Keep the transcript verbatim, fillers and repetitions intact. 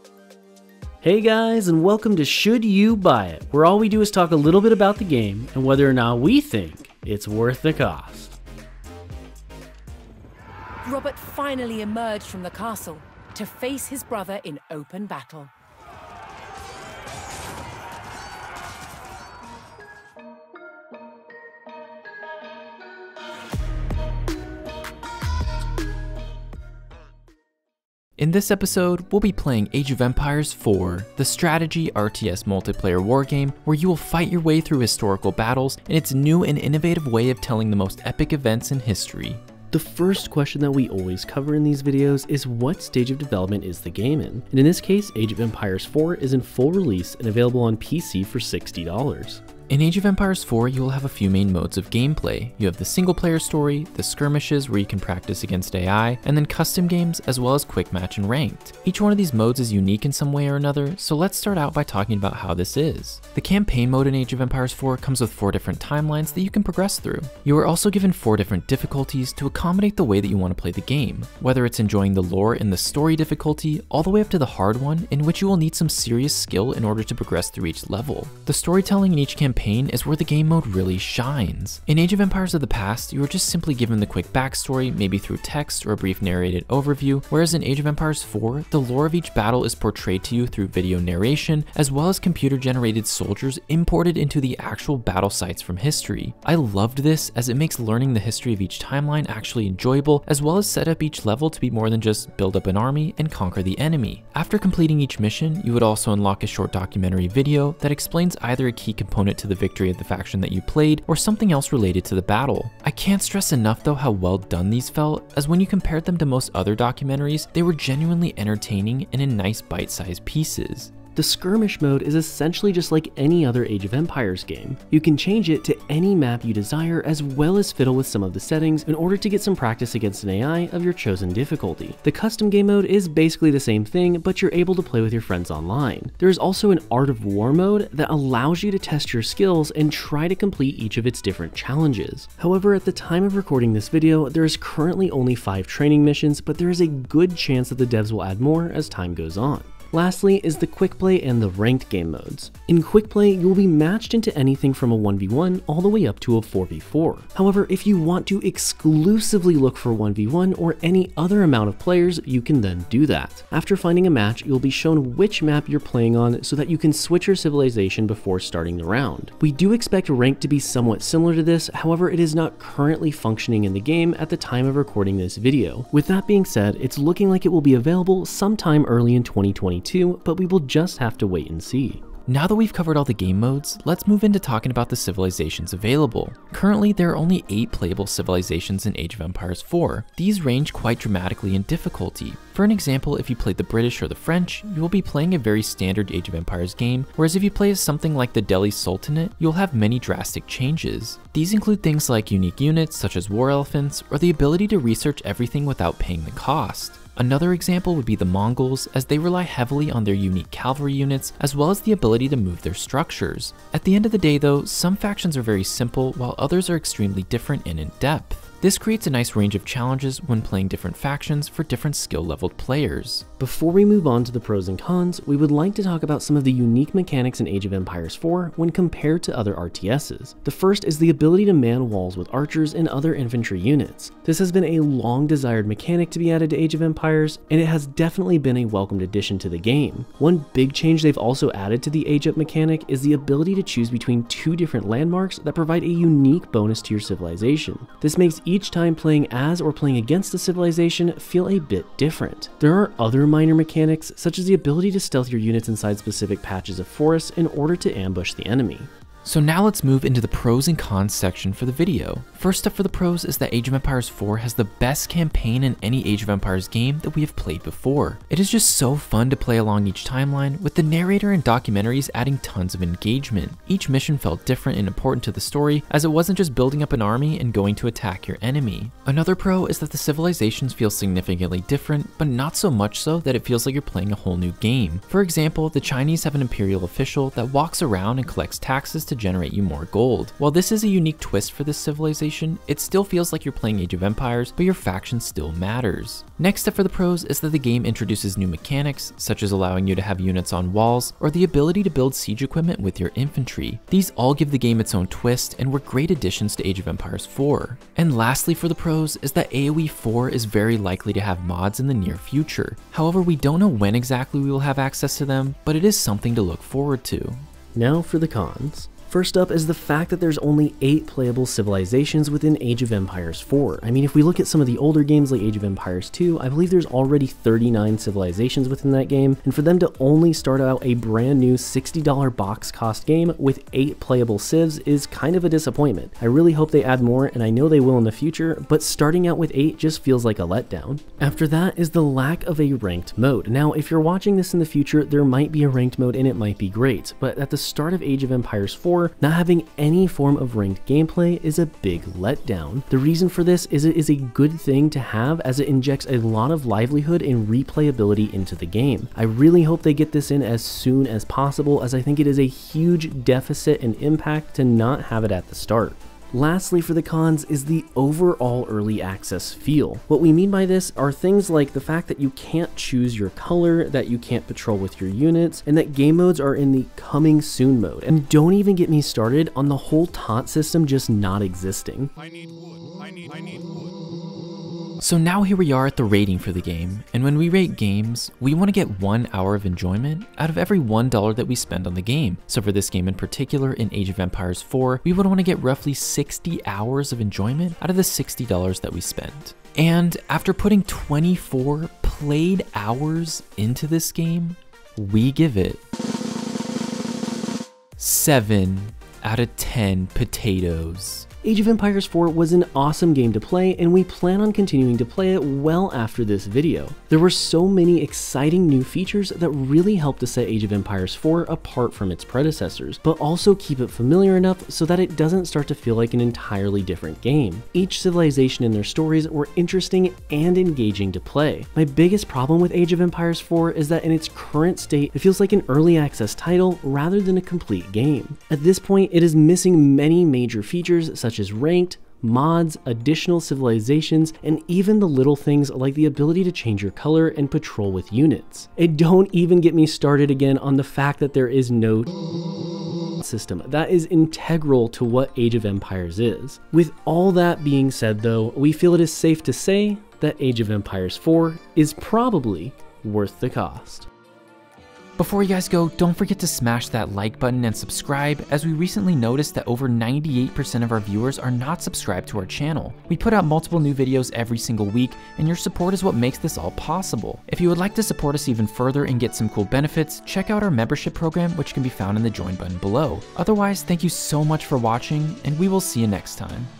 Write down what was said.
Hey guys, and welcome to Should You Buy It, where all we do is talk a little bit about the game and whether or not we think it's worth the cost. Robert finally emerged from the castle to face his brother in open battle. In this episode, we'll be playing Age of Empires four, the strategy R T S multiplayer wargame where you will fight your way through historical battles in its new and innovative way of telling the most epic events in history. The first question that we always cover in these videos is what stage of development is the game in? And in this case, Age of Empires four is in full release and available on P C for sixty dollars. In Age of Empires four, you will have a few main modes of gameplay. You have the single player story, the skirmishes where you can practice against A I, and then custom games as well as quick match and ranked. Each one of these modes is unique in some way or another, so let's start out by talking about how this is. The campaign mode in Age of Empires four comes with four different timelines that you can progress through. You are also given four different difficulties to accommodate the way that you want to play the game, whether it's enjoying the lore in the story difficulty, all the way up to the hard one, in which you will need some serious skill in order to progress through each level. The storytelling in each campaign is where the game mode really shines. In Age of Empires of the past, you were just simply given the quick backstory, maybe through text or a brief narrated overview, whereas in Age of Empires four, the lore of each battle is portrayed to you through video narration, as well as computer-generated soldiers imported into the actual battle sites from history. I loved this as it makes learning the history of each timeline actually enjoyable, as well as set up each level to be more than just build up an army and conquer the enemy. After completing each mission, you would also unlock a short documentary video that explains either a key component to the victory of the faction that you played or something else related to the battle. I can't stress enough though how well done these felt, as when you compared them to most other documentaries, they were genuinely entertaining and in nice bite-sized pieces. The skirmish mode is essentially just like any other Age of Empires game. You can change it to any map you desire, as well as fiddle with some of the settings in order to get some practice against an A I of your chosen difficulty. The custom game mode is basically the same thing, but you're able to play with your friends online. There is also an Art of War mode that allows you to test your skills and try to complete each of its different challenges. However, at the time of recording this video, there is currently only five training missions, but there is a good chance that the devs will add more as time goes on. Lastly is the quick play and the ranked game modes. In quick play, you will be matched into anything from a one v one all the way up to a four v four. However, if you want to exclusively look for one v one or any other amount of players, you can then do that. After finding a match, you'll be shown which map you're playing on so that you can switch your civilization before starting the round. We do expect ranked to be somewhat similar to this, however it is not currently functioning in the game at the time of recording this video. With that being said, it's looking like it will be available sometime early in twenty twenty-two, but we will just have to wait and see. Now that we've covered all the game modes, let's move into talking about the civilizations available. Currently, there are only eight playable civilizations in Age of Empires four. These range quite dramatically in difficulty. For an example, if you played the British or the French, you will be playing a very standard Age of Empires game, whereas if you play as something like the Delhi Sultanate, you'll have many drastic changes. These include things like unique units such as war elephants, or the ability to research everything without paying the cost. Another example would be the Mongols, as they rely heavily on their unique cavalry units, as well as the ability to move their structures. At the end of the day though, some factions are very simple, while others are extremely different and in depth. This creates a nice range of challenges when playing different factions for different skill-leveled players. Before we move on to the pros and cons, we would like to talk about some of the unique mechanics in Age of Empires four when compared to other R T Ss. The first is the ability to man walls with archers and other infantry units. This has been a long-desired mechanic to be added to Age of Empires, and it has definitely been a welcomed addition to the game. One big change they've also added to the Age Up mechanic is the ability to choose between two different landmarks that provide a unique bonus to your civilization. This makes each time playing as or playing against a civilization feel a bit different. There are other minor mechanics, such as the ability to stealth your units inside specific patches of forests in order to ambush the enemy. So now let's move into the pros and cons section for the video. First up for the pros is that Age of Empires four has the best campaign in any Age of Empires game that we have played before. It is just so fun to play along each timeline, with the narrator and documentaries adding tons of engagement. Each mission felt different and important to the story, as it wasn't just building up an army and going to attack your enemy. Another pro is that the civilizations feel significantly different, but not so much so that it feels like you're playing a whole new game. For example, the Chinese have an imperial official that walks around and collects taxes to generate you more gold. While this is a unique twist for this civilization, it still feels like you're playing Age of Empires, but your faction still matters. Next up for the pros is that the game introduces new mechanics, such as allowing you to have units on walls, or the ability to build siege equipment with your infantry. These all give the game its own twist and were great additions to Age of Empires four. And lastly for the pros is that AoE four is very likely to have mods in the near future. However, we don't know when exactly we will have access to them, but it is something to look forward to. Now for the cons. First up is the fact that there's only eight playable civilizations within Age of Empires four. I mean, if we look at some of the older games like Age of Empires two, I believe there's already thirty-nine civilizations within that game, and for them to only start out a brand new sixty dollar box cost game with eight playable civs is kind of a disappointment. I really hope they add more, and I know they will in the future, but starting out with eight just feels like a letdown. After that is the lack of a ranked mode. Now, if you're watching this in the future, there might be a ranked mode and it might be great, but at the start of Age of Empires four, not having any form of ranked gameplay is a big letdown. The reason for this is it is a good thing to have, as it injects a lot of livelihood and replayability into the game. I really hope they get this in as soon as possible, as I think it is a huge deficit and impact to not have it at the start. Lastly for the cons is the overall early access feel. What we mean by this are things like the fact that you can't choose your color, that you can't patrol with your units, and that game modes are in the coming soon mode. And don't even get me started on the whole taunt system just not existing. I need wood. I need, I need wood. So now here we are at the rating for the game, and when we rate games, we want to get one hour of enjoyment out of every one dollar that we spend on the game. So for this game in particular, in Age of Empires four, we would want to get roughly sixty hours of enjoyment out of the sixty dollars that we spent. And after putting twenty-four played hours into this game, we give it seven out of ten potatoes. Age of Empires four was an awesome game to play, and we plan on continuing to play it well after this video. There were so many exciting new features that really helped to set Age of Empires four apart from its predecessors, but also keep it familiar enough so that it doesn't start to feel like an entirely different game. Each civilization and their stories were interesting and engaging to play. My biggest problem with Age of Empires four is that in its current state, it feels like an early access title rather than a complete game. At this point, it is missing many major features such such as ranked, mods, additional civilizations, and even the little things like the ability to change your color and patrol with units. And don't even get me started again on the fact that there is no system. That is integral to what Age of Empires is. With all that being said though, we feel it is safe to say that Age of Empires four is probably worth the cost. Before you guys go, don't forget to smash that like button and subscribe, as we recently noticed that over ninety-eight percent of our viewers are not subscribed to our channel. We put out multiple new videos every single week, and your support is what makes this all possible. If you would like to support us even further and get some cool benefits, check out our membership program, which can be found in the join button below. Otherwise, thank you so much for watching, and we will see you next time.